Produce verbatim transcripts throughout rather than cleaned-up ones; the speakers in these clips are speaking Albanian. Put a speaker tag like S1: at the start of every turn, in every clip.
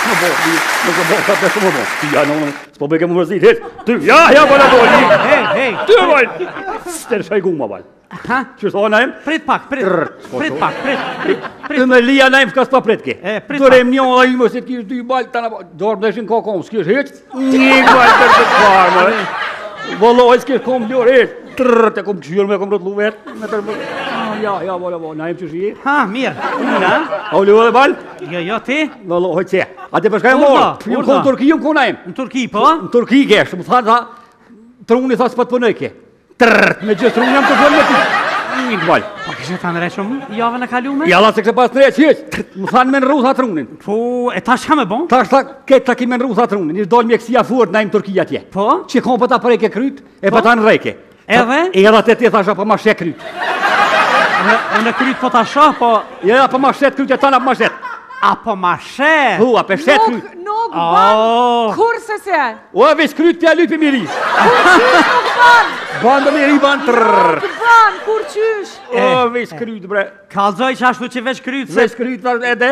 S1: Më bo, më ka bo, ka besë më bo. Ti ja në unë, s'po bëke më mërzit, heq. Ty, ja, ja, bala do, li.
S2: Hej, hej.
S1: Ty, bal. Stër shajgu ma, bal.
S2: Ha?
S1: Që s'o naim?
S2: Prit pak, prit. Prit pak, prit, prit, prit.
S1: Në lija naim s'ka s'pa prit ke.
S2: E, prit
S1: Dore më një a i më se t'kish dy bal, t'ana bal. Dorë më deshin ka kom, s'kish heq. Një bal tër të parë, më. Vëlloj, s'kish kom ljor, heq. Trrr, te kom këshyrë me kom rëtlu vetë. Me tërë më. Ja, ja, bala, bala, naim që shi.
S2: Ha, mirë. Unë, ha?
S1: A u lëvë dhe bal?
S2: Jo, jo, ti?
S1: Vëlloj, që. A te përshka e morë? Ju më konë Turki, ju më konë naim.
S2: Në Turki, po?
S1: Në Turki kesh, më thanë, tha, truni tha s'pat pënëj ke. Trrrt, me gjithë truni jam të fëllë me ti. Një këval.
S2: Po kështë ta në reqëm javën e kalume?
S1: Ja, la se kështë pas në reqë, heq, më thanë me në rru tha trunin.
S2: Po, e ta shka me bon?
S1: Ta është tha, këtë ta ki me në rru tha trunin, ishtë dollë mjekësia furt na im Turki atje.
S2: Po?
S1: Që kom për ta për e ke kryt, e për ta në rejke.
S2: Edhe?
S1: E edhe të ti thasha për ma shet kryt.
S2: E në kryt po ta shoh, po...
S1: Ja, për ma shet kryt e ta në për ma shet.
S2: A po ma shet?
S1: Hua, për shet kryt.
S3: Nuk ban, kur se se?
S1: O, veç kryt pja lypi miri.
S3: Kur qysh nuk ban?
S1: Ban dhe miri, ban trrrr.
S3: Nuk ban, kur qysh?
S1: O, veç kryt, bre.
S2: Kalzoj që ashtu që veç kryt se...
S1: Veç kryt, edhe.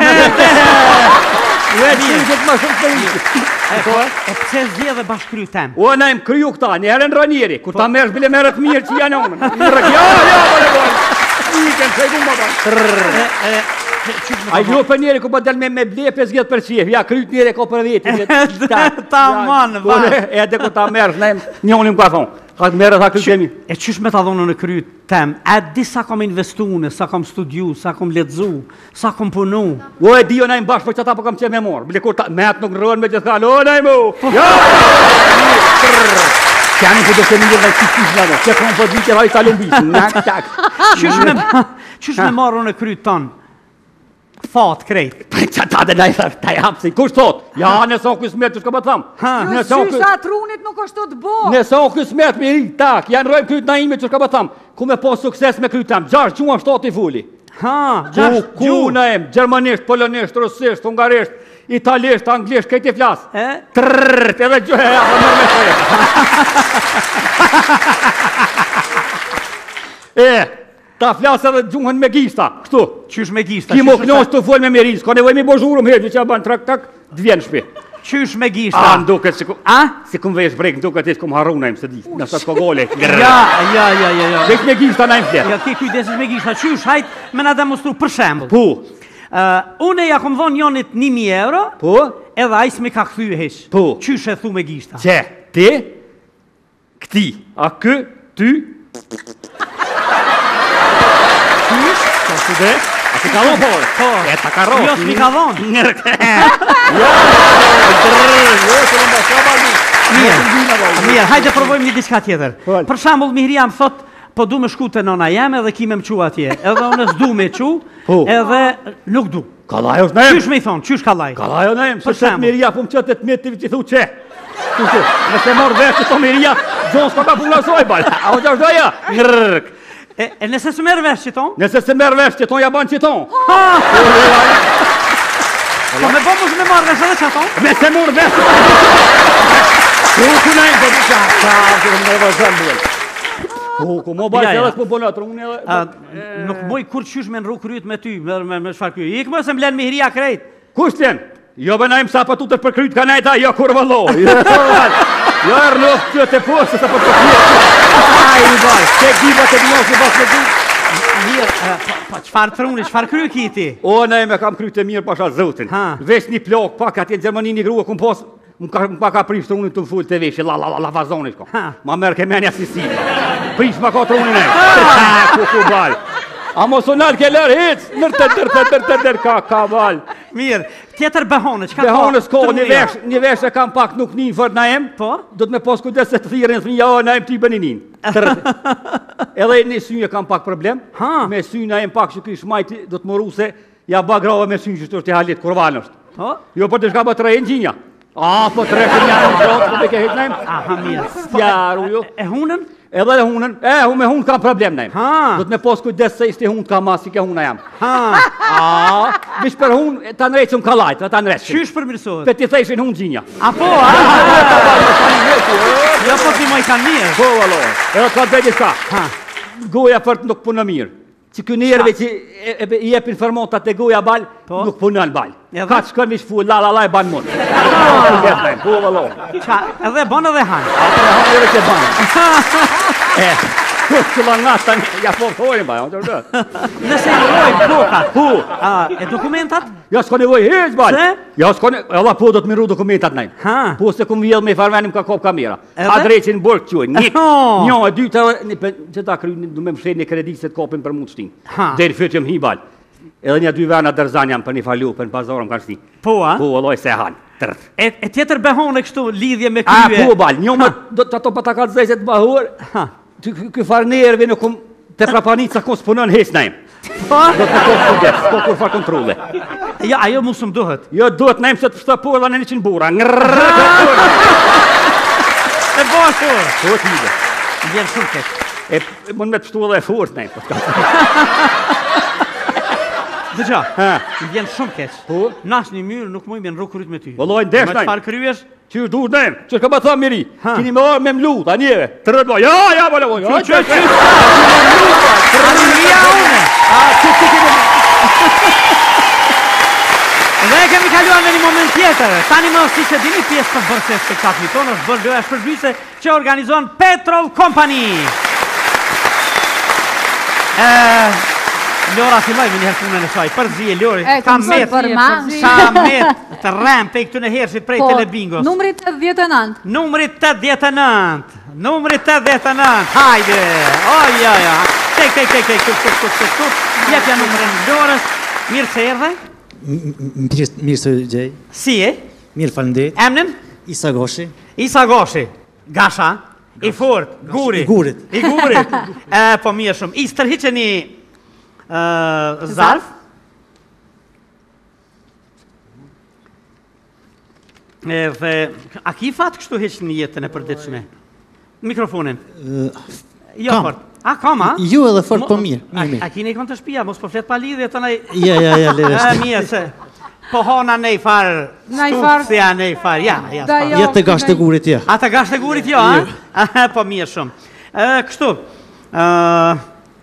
S1: Veç kryt e të ma shumë të kryt.
S2: E pse zje dhe bashkë kryt tem?
S1: O, na im kryu këta, njerën rënjeri, kur ta mersh bile merët mirë që janë onën. Në rëk, ja, ja, bale, bale. Iken, që e ku më bale. A jo për njeri ku për del me me ble pesëdhjetë për qef, ja kryt njeri ka për veti.
S2: Ta manë, va.
S1: Edhe ku ta mersh, na im njonim ka thonë. Ka të merë tha kryt e mi.
S2: E qysh me ta dhonë në kryt tem? E di sa kom investune, sa kom studiu, sa kom letzu, sa kom punu.
S1: O, e di jo na im bashkë për që ta për kam që me morë. Bile kur ta met nuk rënë me gjithë kanë, o, na im u. Ja! Kjani për do të një dhe që qysh në do, që kom për dhike hajtë alumbis, nak, tak.
S2: Qysh me marru në kryt tonë? Fat krejt.
S1: Që ta dhe najtë ta e hapsi, kush thot? Ja, nësa o kësmet, që shka më thamë?
S3: Qysha trunit nuk është të bo.
S1: Nësa o kësmet me ri, tak, janë rojmë kryt na ime, që shka më thamë? Ku me po sukses me kryt tam, gjash gjuam shtati fuli.
S2: Ha, gjash
S1: Ku na em, gjermanisht, polonisht, rusisht, hungarisht, italisht, anglisht, këtë i flasë.
S2: E?
S1: Trrrrt, edhe gjë, e, apo mërë me shërë. E, ta flasë edhe gjuhën me gista, kështu.
S2: Qysh me gista?
S1: Ki mo knosh të full me miris, ka nevoj mi bozhurum herë, që ban trak tak, dvjen shpi.
S2: Qysh me gista?
S1: A, nduket si ku...
S2: A?
S1: Si kum vesh brek, nduket si kum haruna im se di, nësa s'ko gole.
S2: Ja, ja, ja, ja, ja.
S1: Vesh me gista na im flet.
S2: Ja, ki kujdesis me gista, qysh, hajt me na demonstru për shembull.
S1: Pu.
S2: Une ja kom dhonë jonit një mi euro,
S1: Pu.
S2: edhe ajs me ka këthy hesh.
S1: Pu.
S2: Qysh e thu me gista?
S1: Qe, ti, këti, a kë, ty,
S2: Qysh?
S1: ka së dhe, a të ka dhonë por?
S2: Po.
S1: E ta ka rosh.
S2: Jo, s'mi ka dhonë.
S1: Jo, drrrr, jo, që në mba shaba një.
S2: Mirë, mirë, hajde provojmë një diçka tjetër.
S1: Fol.
S2: Për shembull, Mihria më thot, po du me shku te nona jeme edhe ki me më qu atje. Edhe unë s'du me qu,
S1: Po.
S2: edhe nuk du.
S1: Kallaj është na em.
S2: Qysh me i thonë, qysh kallaj?
S1: Kallaj është na em, se
S2: Për
S1: qëtë
S2: shembull.
S1: miria pu më qëtë të mitë që thu qe. Nëse morë vesh që to miria, gjonë s'ka ka puna soj bal. A o që është doja? Nërrk.
S2: E, e nëse së merë vesh që tonë?
S1: Nëse se merë vesh që ton, ja ban që ton.
S2: Po me bo mush me marrë vesh edhe që tonë?
S1: Me se morë vesh që ton. Ku ku na em, po të qa, qa, që më në vazhëm bëllë. Ku, ku mo bajtë
S2: Ja, ja.
S1: edhe s'po bënë atër, unë
S2: A,
S1: edhe...
S2: nuk boj kur qysh me nru kryt me ty, me, me, me shfar kryt. Ik më se mblen Mihria krejt.
S1: Kush t'jen? Jo bënajmë sa pa tutët për kryt ka najta, jo kur vëllo. Jo erë nuk që të posë, sa për të kryt. Aj, i vaj, që giba të binosh në basë në du.
S2: Mirë, pa qfar truni, qfar kry ki ti?
S1: O, ne me kam kryt e mirë pasha zëtin.
S2: Ha.
S1: Vesh një plok, pak atje në Gjermani një grua, kum posë, më pa ka prish trunin të më full të veshë, la la la la vazonit ko.
S2: Ha.
S1: Ma merë ke menja si si. Prish ma ka trunin e. Ku ku bal. A mosonal ke lërë hec, nërë të dërë të dërë të dërë ka ka bal.
S2: Mirë, tjetër behone, qka
S1: Behonës ko, një
S2: Trunia?
S1: vesh, një vesh e kam pak nuk një fër na em,
S2: Po?
S1: do të me pos kujdes se të thirën të ja, o, na em ti bëninin. Edhe një synje kam pak problem,
S2: Ha.
S1: me synje na em pak që kish majti, do të moru se ja bagrave me synje që të është i halit, kurvan është.
S2: Po?
S1: Jo për të shka për të rejnë gjinja. A, po të rejnë një në zotë, po të ke heq na em.
S2: Aha, mirë.
S1: Stjaru jo.
S2: E hunën?
S1: Edhe dhe hunën, e, hun me hun kam problem na em.
S2: Ha.
S1: Do të me pos kujdes se ishte hun ka ma si ke huna jam.
S2: Ha.
S1: A, vish për hun, ta nrejtë më kalajt, ta nrejtë.
S2: Qysh përmirësohet?
S1: Pe ti thejshin hun gjinja.
S2: A po, a? Jo po ti moj kanë mirë.
S1: Po, valo, edhe të ka të bejtë shka.
S2: Ha.
S1: Goja për të nuk punë mirë. që ky njerëve që e- e- i jepin fermontat e goja bal,
S2: Po.
S1: nuk punon bal.
S2: Edhe?
S1: Ka shkon vish fu la la la e ban mund. Po vallo.
S2: Qa, edhe bon edhe hanë.
S1: Atë hangere që ban. E, që la nga tani, ja po thojnë ba, të vërtet.
S2: Nëse i rojnë bokat,
S1: Po,
S2: a, e dokumentat?
S1: ja s'ka nevoj heq bal.
S2: Se?
S1: Ja s'ka ne, edhe po do të miru dokumentat najnë.
S2: Ha.
S1: Po se kum vjedh me farvenim ka kop kamera.
S2: Edhe?
S1: Adresin burg quajnë. Një,
S2: Oh.
S1: një, e dyta, një, pe- që ta kry, du me më shrej një kredit se të kopin për mund shtin.
S2: Ha.
S1: Deri fytëm hi bal. Edhe një dy vena dërzan jam për një falu, për një pazarëm kanë shti.
S2: Po, a?
S1: Po, alloj se han. Tërt.
S2: E, e tjetër behon e kështu lidhje me
S1: A,
S2: krye.
S1: po, bal, një më, do të ato pa ta ka të zezet bahur,
S2: Ha.
S1: ty ky- ky farë nervi nuk kum, te prapanica ko s'punon hes najmë.
S2: Po?
S1: Do të kohë kudet, s'ko kur fa kontrole.
S2: Ja, ajo mu së më duhet.
S1: Jo, duhet najmë se të pështa por dhe në një qënë bura. Ngrrrrrrr.
S2: E bo ashtu.
S1: Po, t'hide.
S2: Vjen shumë keq.
S1: E, e mund me të pështu edhe e fort najmë.
S2: Dëgja,
S1: Ha.
S2: vjen shumë keq.
S1: Po?
S2: Nash një myrë nuk muj me në rukë me ty.
S1: Valloj, ndesh
S2: Me
S1: najmë.
S2: çfarë kryesh?
S1: Që është duhet najmë, që ka ba tha miri.
S2: Ha.
S1: Kini me orë me mlu, ta njeve. Të rëtë bo, ja, ja, bale, bo, ja,
S2: Që, që,
S1: që,
S2: që,
S1: që.
S2: Anuria une.
S1: A, që, që, që,
S2: Dhe e kemi kaluar në një moment tjetër. Tani më si që dini pjesë të bërse spektaklit tonë është bërë loja shpërblyese që organizon Petrol Company. E, Lora filloj me njëherë punën e saj. Përzije, Lori.
S3: E,
S2: Ka
S3: të mësoj
S2: met,
S3: për ma.
S2: ka met të rem pe këtu në hershit prej
S3: Po,
S2: telebingos.
S3: numri tetëdhjetë e nëntë.
S2: Numri tetëdhjetë e nëntë. Numri tetëdhjetë e nëntë. Hajde. Oj, oj, oj. Tek, tek, tek, tek, tuk, tuk, tuk, tuk, tuk. Jepja numrin Lorës. Mirë se erdhe.
S4: Mirë mirë se gjej.
S2: Si e?
S4: Mirë faleminderit.
S2: Emnin?
S4: Isa Goshi.
S2: Isa Goshi. Gasha. I fort. Guri.
S4: I gurit.
S2: I gurit. E, po mirë shumë. I stërhiqeni uh, zarf. E, dhe, a ki fat kështu heq në jetën e përditshme? Mikrofonin. Jo,
S4: kam.
S2: fort. A, kam, a?
S4: Ju edhe fort po mirë.
S2: A,
S4: Mirë, mirë.
S2: a kini i kon të shpia, mos po flet pa lidhje të nej...
S4: Ja, ja, ja,
S2: E,
S4: levesh.
S2: mirë se... Po hona nej farë,
S3: Nej farë.
S2: stupësja nej farë, ja, ja,
S3: Da,
S2: s'pa-
S3: jo.
S4: Ja të gash të gurit, ja.
S2: A të gash të gurit jo, a? Aha, po mirë shumë. E, kështu, ë,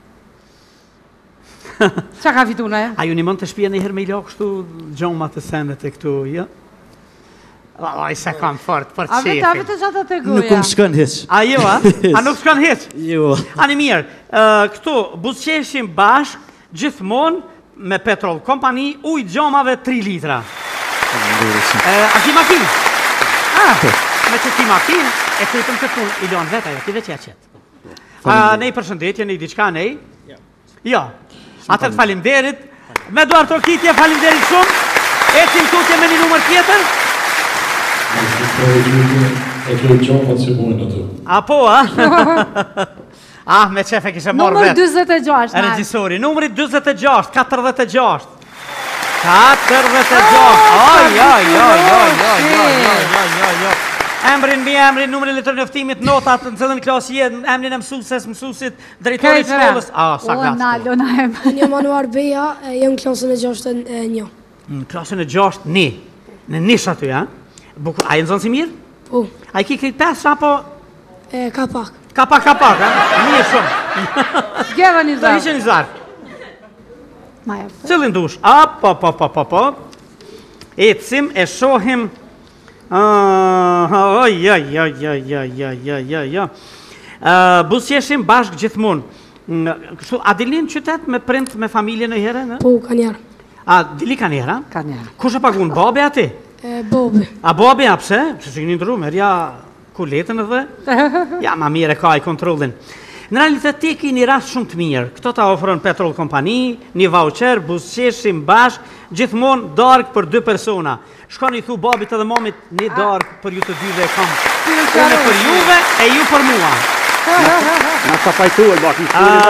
S3: Qa ka fitu në e?
S2: a ju një mund të shpia një herë me i lo kështu gjoma të senet e këtu, jo? Oj, se kam fort, për
S3: A vetë, a
S2: qefin.
S3: vetë qatë të
S4: Nuk
S3: guja.
S4: më shkon hiç.
S2: A jo, a? A nuk s'kan heq?
S4: Jo.
S2: Ani mirë, ë, këtu, buzqeshim bashk, gjithmonë me Petrol Company, ujë gjomave tri litra.
S4: Faleminderit shumë.
S2: E, a ki makinë? Ah, me që ki makinë, e krytëm këtë punë, i lonë vetë, ajo, ki veç ja qetë. A, ne i përshëndetje, ne i diçka, ne i? Jo. Atër falimderit, me duar trokitje, falimderit shumë, ecim tutje me një numër tjetër,
S5: E kjo gjomat që bojnë ato.
S2: a po, a? Ah, me qefe kishe morë
S3: Numër
S2: vetë.
S3: dyzet e gjashtë. na.
S2: Regjisori, numri dyzet e gjashtë, katërdhjetë e gjashtë. katërdhjetë e gjashtë. Oj, oj, oj, oj, oj, oj, oj, oj, oj, oj. Emrin mbi emrin, numrin letër njoftimit, notat, në cilën klasë je, emrin e mësueses, mësuesit, drejtorit
S3: Kajtë,
S2: shkollës. Ah, sa
S3: O,
S2: gatë.
S3: nalo, na em.
S6: Unë jam Anuar Beja, e jem klasën e gjashtën e një.
S2: Në klasën e gjashtë, ni. Në nish aty, ha? Bukur, a e nëzonë si mirë?
S6: Po,
S2: A i ki këtë pesë, apo
S6: e, ka pak.
S2: ka pak, ka pak, ha? Mirë shumë.
S3: Gjeva një
S2: Do
S3: zarë.
S2: hiqe një zarë.
S3: Ma e
S2: Cëllin dush? Apo, po, po, po, po. Ecim e shohim... Ah, oj, oj, oj, oj, oj, oj, oj, oj, oj. Uh, Buzqeshim bashkë gjithmonë. Mm, Kështu, a dilin qytet me prind, me familje në herë? në?
S6: Po, ka njerë.
S2: A dili ka njerë, ha?
S3: Ka njerë.
S2: Kush e pagun, babe ati?
S6: E, Bobi.
S2: A babe, a pse? Pse që këni ndru, merja kuletën edhe? Ja, ma mire ka i kontrolin. Në realitet ti ki një rast shumë të mirë. Këto ta ofron Petrol Company, një voucher, buzqeshim bashkë, gjithmonë darkë për dy persona. Shkoni thu babit edhe mamit një darkë për ju të dyve e kam. Unë për juve e ju për mua.
S1: Na ka pajtuar baki.
S2: Ah,